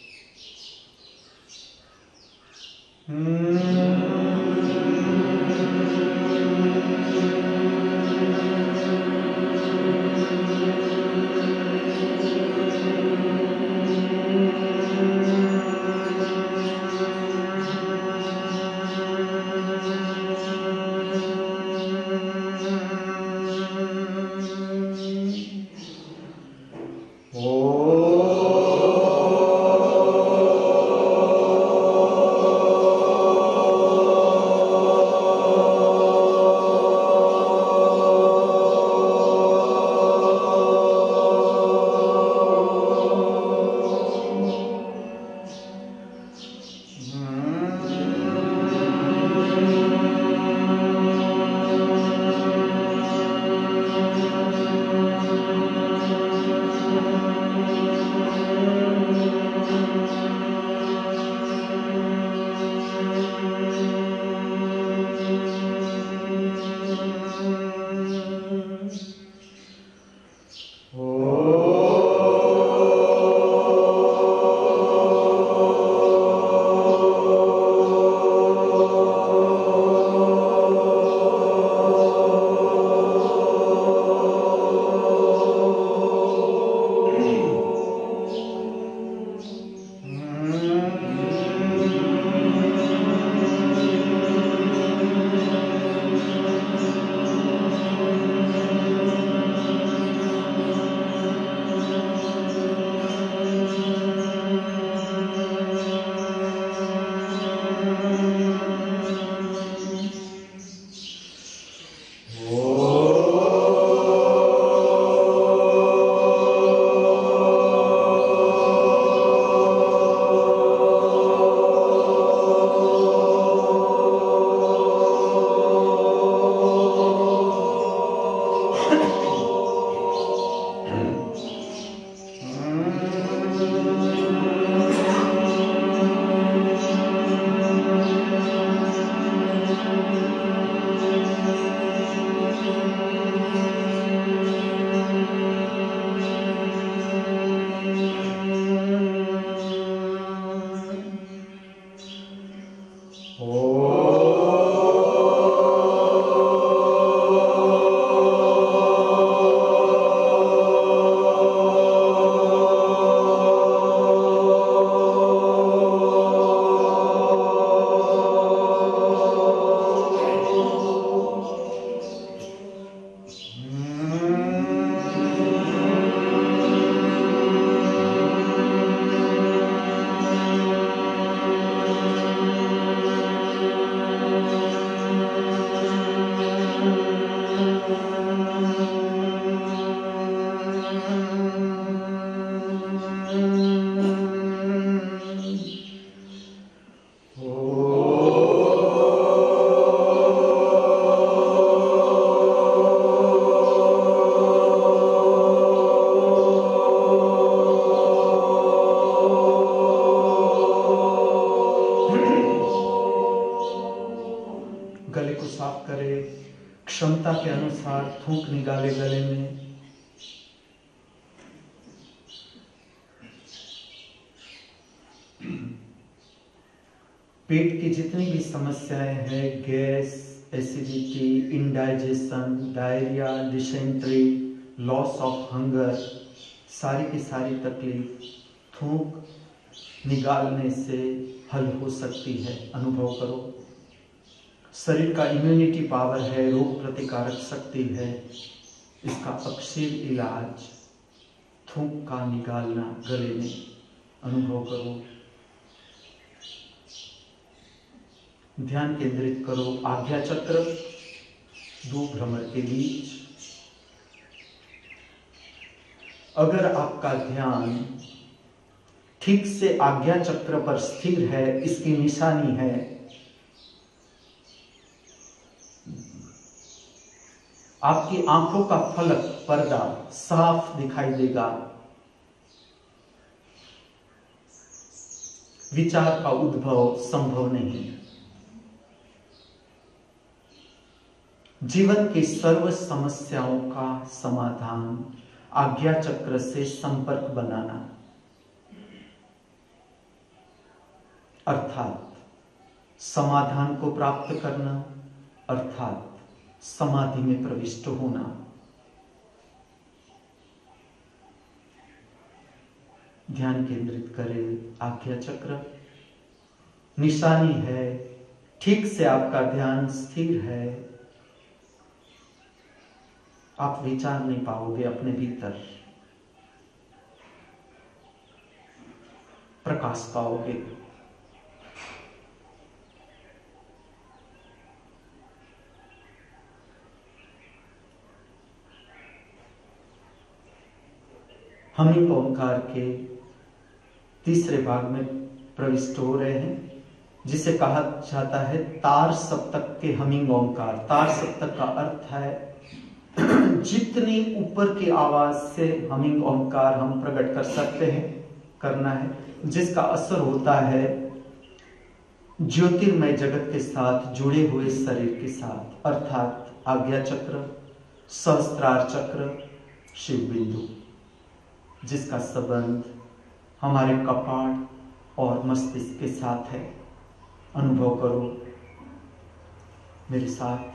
क्षमता के अनुसार थूक निकाले गले में। पेट की जितनी भी समस्याएं हैं, gas, acidity, indigestion, diarrhoea, dysentery, loss of hunger, सारी की सारी तकलीफ थूक निकालने से हल हो सकती है। अनुभव करो, शरीर का इम्यूनिटी पावर है, रोग प्रतिकारक शक्ति है। इसका अक्षीर इलाज थूक का निकालना गले में। अनुभव करो। ध्यान केंद्रित करो आज्ञा चक्र, दो भ्रमर के बीच। अगर आपका ध्यान ठीक से आज्ञा चक्र पर स्थिर है, इसकी निशानी है आपकी आंखों का फलक पर्दा साफ दिखाई देगा, विचार का उद्भव संभव नहीं। जीवन की सर्व समस्याओं का समाधान आज्ञा चक्र से संपर्क बनाना, अर्थात समाधान को प्राप्त करना, अर्थात समाधि में प्रविष्ट होना। ध्यान केंद्रित करें आज्ञा चक्र, निशानी है ठीक से आपका ध्यान स्थिर है, आप विचार नहीं पाओगे, अपने भीतर प्रकाश पाओगे। हम ही ओंकार के तीसरे भाग में प्रविष्ट हो रहे हैं, जिसे कहा जाता है तार सप्तक के हमिंग ओंकार। तार सप्तक का अर्थ है जितनी ऊपर की आवाज से हमिंग ओंकार हम प्रकट कर सकते हैं, करना है, जिसका असर होता है ज्योतिर्मय जगत के साथ जुड़े हुए शरीर के साथ, अर्थात आज्ञा चक्र, सहस्त्रार चक्र, शिव बिंदु, जिसका संबंध हमारे कपाट और मस्तिष्क के साथ है। अनुभव करो मेरे साथ।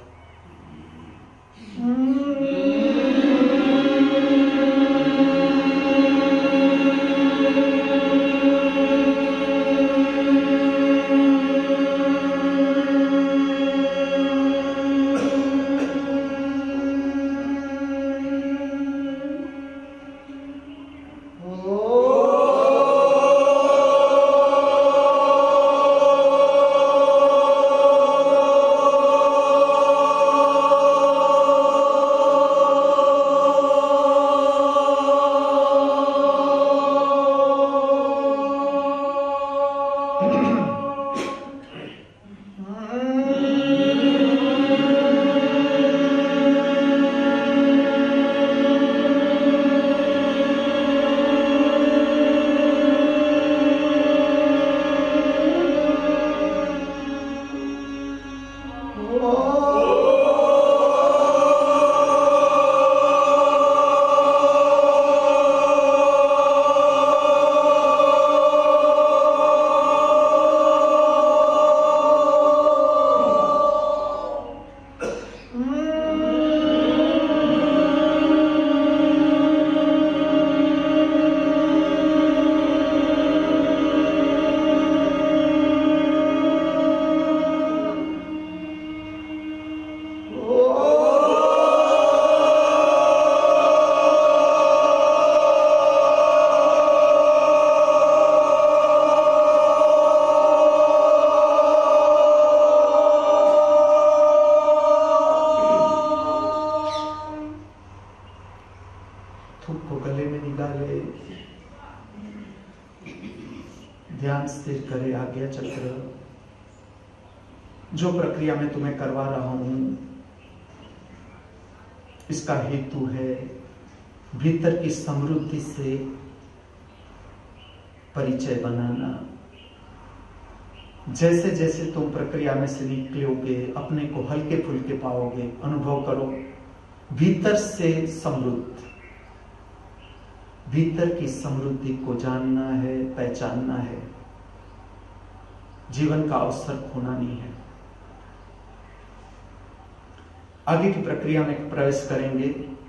ध्यान स्थिर करे आज्ञा चक्र। जो प्रक्रिया मैं तुम्हें करवा रहा हूं, इसका हेतु है भीतर की समृद्धि से परिचय बनाना। जैसे जैसे तुम प्रक्रिया में से निकलोगे, अपने को हल्के फुल्के पाओगे। अनुभव करो भीतर से समृद्ध, भीतर की समृद्धि को जानना है, पहचानना है। जीवन का अवसर खोना नहीं है। आगे की प्रक्रिया में प्रवेश करेंगे।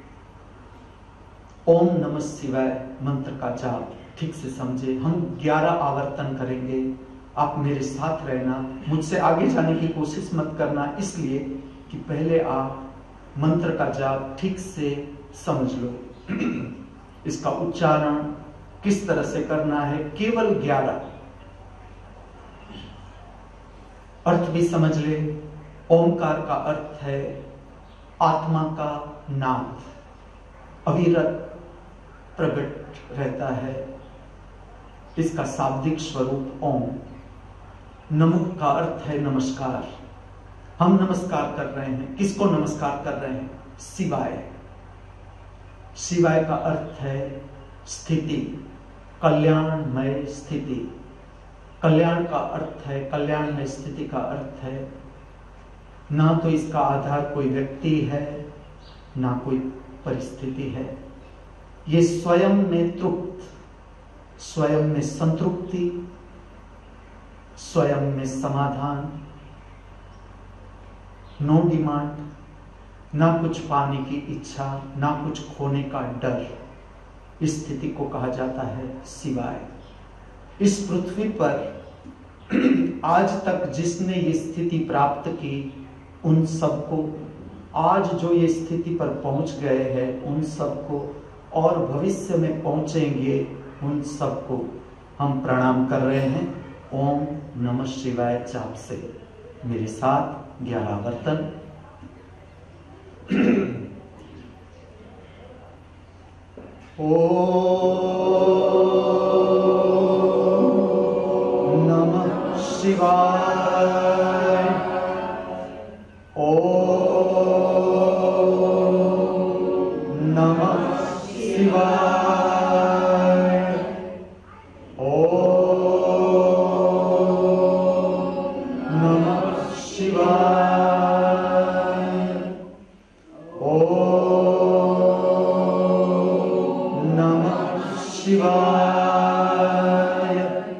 ओम नमः शिवाय मंत्र का जाप ठीक से समझे। हम ग्यारह आवर्तन करेंगे। आप मेरे साथ रहना, मुझसे आगे जाने की कोशिश मत करना, इसलिए कि पहले आप मंत्र का जाप ठीक से समझ लो। इसका उच्चारण किस तरह से करना है, केवल ग्यारह। अर्थ भी समझ ले। ओंकार का अर्थ है आत्मा का नाद, अविरत प्रकट रहता है। इसका शाब्दिक स्वरूप ओम। नमो का अर्थ है नमस्कार। हम नमस्कार कर रहे हैं, किसको नमस्कार कर रहे हैं? शिवाय। शिवाय का अर्थ है स्थिति, कल्याणमय स्थिति। कल्याण का अर्थ है, कल्याणमय स्थिति का अर्थ है ना तो इसका आधार कोई व्यक्ति है ना कोई परिस्थिति है। ये स्वयं में तृप्त, स्वयं में संतृप्ति, स्वयं में समाधान, नो डिमांड, ना कुछ पाने की इच्छा, ना कुछ खोने का डर। इस स्थिति को कहा जाता है शिवाय। इस पृथ्वी पर आज तक जिसने ये स्थिति प्राप्त की, उन सबको, आज जो ये स्थिति पर पहुंच गए हैं उन सबको, और भविष्य में पहुंचेंगे उन सबको हम प्रणाम कर रहे हैं ओम नमः शिवाय जाप से। मेरे साथ ग्यारह वर्तन। ओम नमः शिवाय। ओम नमः शिवाय। ओम नमः शिवाय। ओम नमः शिवाय।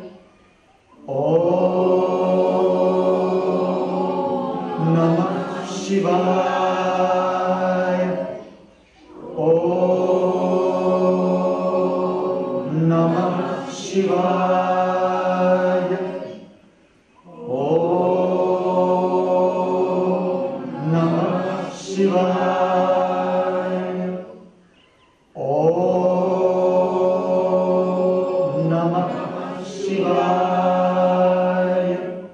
ओम नमः शिवाय। ओम नमः शिवाय। ओम नमः शिवाय। ओम नमः शिवाय।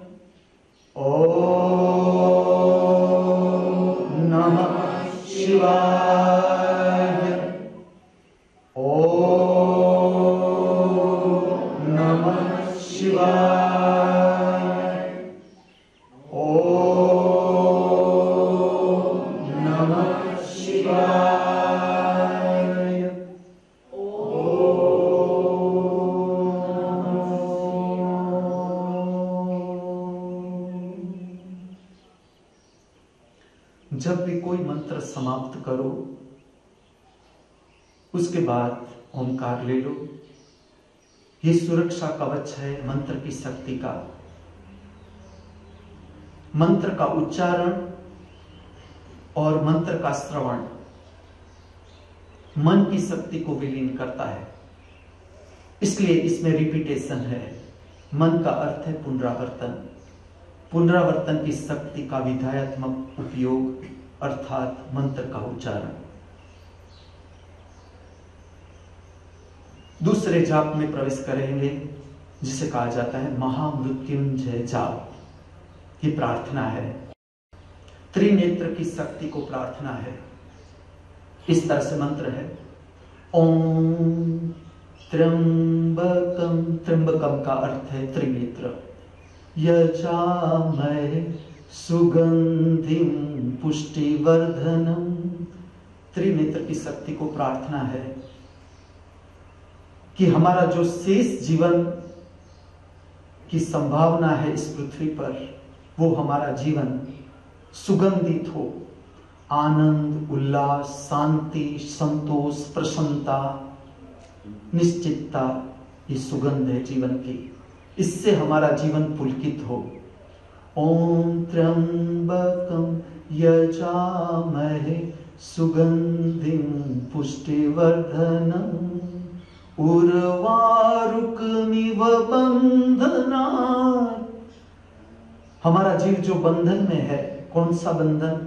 ओम नमः शिवाय। ओम नमः शिवाय। ओम नमः शिवाय। जब भी कोई मंत्र समाप्त करो उसके बाद ओंकार ले लो। ये सुरक्षा कवच है मंत्र की शक्ति का। मंत्र का उच्चारण और मंत्र का श्रवण मन की शक्ति को विलीन करता है, इसलिए इसमें रिपीटेशन है। मन का अर्थ है पुनरावर्तन। पुनरावर्तन की शक्ति का विधायत्मक उपयोग अर्थात मंत्र का उच्चारण। दूसरे जाप में प्रवेश करेंगे जिसे कहा जाता है महामृत्युंजय जाप। ये प्रार्थना है, त्रिनेत्र की शक्ति को प्रार्थना है। इस तरह से मंत्र है ओम त्र्यंबकम। त्र्यंबकम का अर्थ है त्रिनेत्र। यजामहे सुगंधिम पुष्टिवर्धनम। त्रिनेत्र की शक्ति को प्रार्थना है कि हमारा जो शेष जीवन की संभावना है इस पृथ्वी पर, वो हमारा जीवन सुगंधित हो। आनंद, उल्लास, शांति, संतोष, प्रसन्नता, निश्चितता, ये सुगंध है जीवन की। इससे हमारा जीवन पुलकित हो। ओम त्र्यंबकम यजामहे सुगंधिम पुष्टिवर्धनम उर्वारुकमिव बंधनात्। हमारा जीव जो बंधन में है, कौन सा बंधन?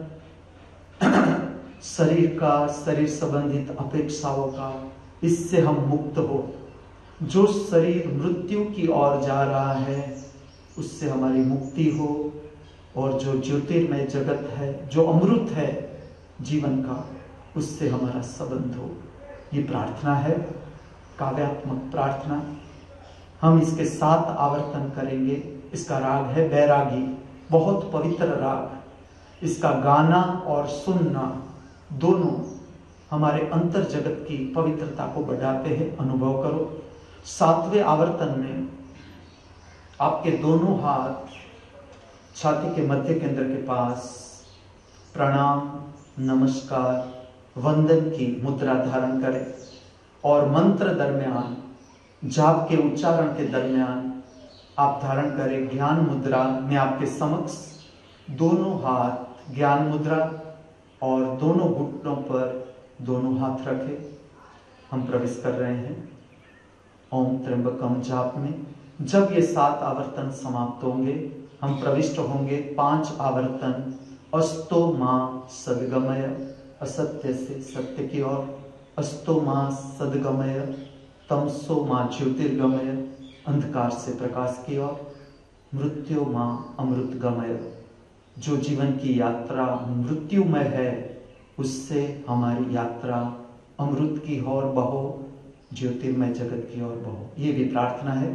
शरीर का, शरीर संबंधित अपेक्षाओं का, इससे हम मुक्त हो। जो शरीर मृत्यु की ओर जा रहा है उससे हमारी मुक्ति हो। और जो ज्योतिर्मय जगत है, जो अमृत है जीवन का, उससे हमारा संबंध हो। ये प्रार्थना है, काव्यात्मक प्रार्थना। हम इसके सात आवर्तन करेंगे। इसका राग है बैरागी, बहुत पवित्र राग। इसका गाना और सुनना दोनों हमारे अंतर जगत की पवित्रता को बढ़ाते हैं। अनुभव करो। सातवें आवर्तन में आपके दोनों हाथ छाती के मध्य केंद्र के पास प्रणाम, नमस्कार, वंदन की मुद्रा धारण करें और मंत्र दरमियान, जाप के उच्चारण के दरमियान आप धारण करें ज्ञान मुद्रा में आपके समक्ष दोनों हाथ ज्ञान मुद्रा और दोनों घुटनों पर दोनों हाथ रखें। हम प्रवेश कर रहे हैं ओम त्र्यंबकम जाप में। जब ये सात आवर्तन समाप्त होंगे, हम प्रविष्ट होंगे पांच आवर्तन अस्तो मां सद्गमय, असत्य से सत्य की ओर, अस्तो मां सद्गमय, तमसो मां ज्योतिर्गमय, अंधकार से प्रकाश की ओर, मृत्यु मां अमृतगमय। जो जीवन की यात्रा मृत्युमय है, उससे हमारी यात्रा अमृत की ओर बहो, ज्योतिर्मय जगत की ओर बहो। ये भी प्रार्थना है।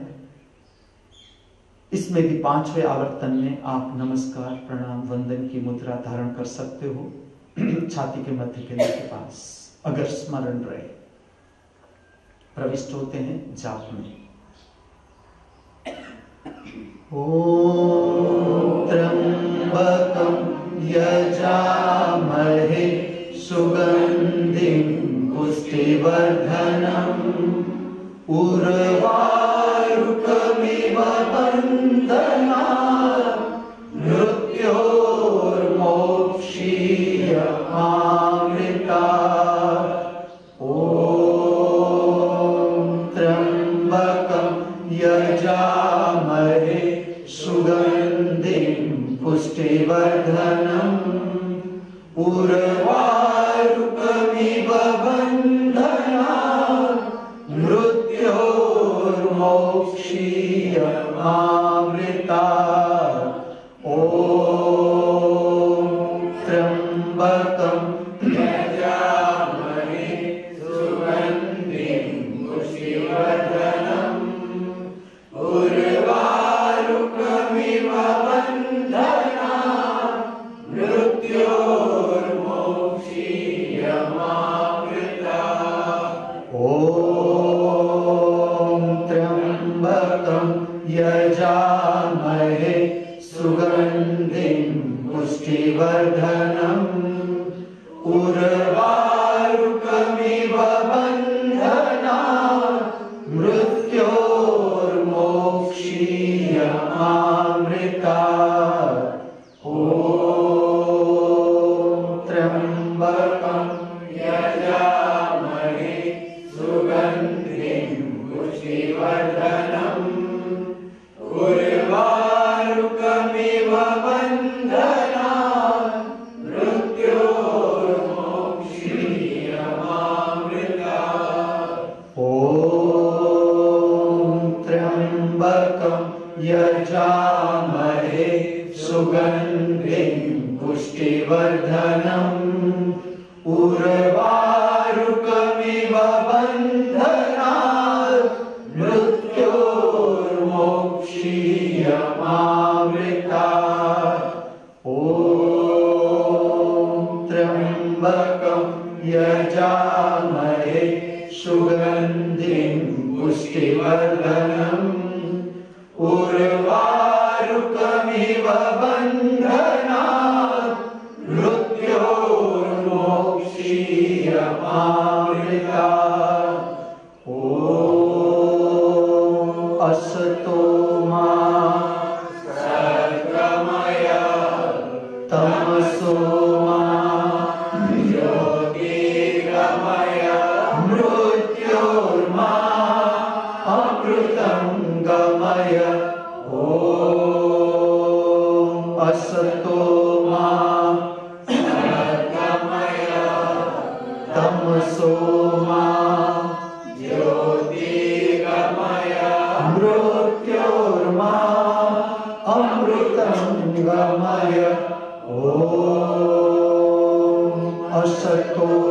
इसमें भी पांचवें आवर्तन में आप नमस्कार, प्रणाम, वंदन की मुद्रा धारण कर सकते हो छाती के मध्य केंद्र के पास, अगर स्मरण रहे। प्रविष्ट होते हैं जाप में। ओम त्र्यंबकम यजामहे सुगंधिं पुष्टिवर्धनम् उर्वारुकमिव बन्धनात् मृत्योर्मोक्षीयमामृतात्। यजामहे सुगंधिं पुष्टिवर्धनम् उर्वारुकमिव बन्धनात् मृत्योर्मोक्षीयमामृतात्। ॐ त्र्यंबकं यजामहे सुगंधिं पुष्टिवर्धनम् उर्वारुकमिव बन्धनात् मृत्योर्मोक्षीयमामृतात्। ॐ त्र्यंबकं यजामहे सुगंधिं पुष्टिवर्धनम् उर्वारुकमिव बन्धनात् मृत्योर्मोक्षीयमामृतात्। ॐ त्र्यंबकं यजामहे सुगंधिं पुष्टिवर्धनम् उर्वारुकमिव बन्धनात् मृत्योर्मोक्षीयमामृतात्। ॐ त्र्यंबकं यजामहे सुगंधिं पुष्टिवर्धनम् उर्वारुकमिव बन्धनात् मृत्योर्मोक्षीयमामृतात्। ॐ त्र्यंबकं यजामहे सुगंधिं पुष्टिवर्धनम् उर्वारुकमिव बन्धनात् मृत्योर्मोक्षीयमामृतात्। ॐ असतो मा सद्गमय, तमसो मा ज्योतिर्गमय, मृत्योर्मा अमृतं गमय। ॐ असतो मा सद्गमय, तमसो मा ज्योतिर्गमय, मृत्योर्मा अमृतं गमय। सतो